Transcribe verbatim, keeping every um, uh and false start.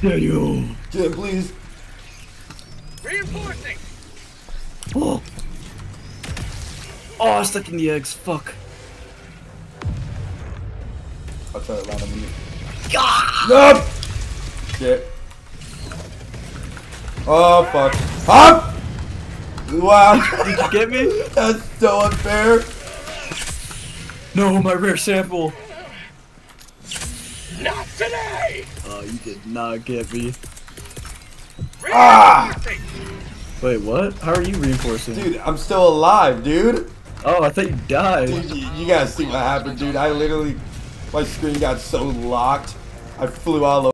Daniel. Get him, please. Reinforcing. Oh. Oh, I stuck in the eggs. Fuck. I'll try to land on you. Ah! No! Shit. Oh, fuck. Huh? Wow. Did you get me? That's so unfair. No, my rare sample. Not today. Oh, you did not get me. Ah! Wait, what? How are you reinforcing? Dude, I'm still alive, dude. Oh, I thought you died. Dude, you, you gotta see what happened, dude. I literally, my screen got so locked. I flew all over.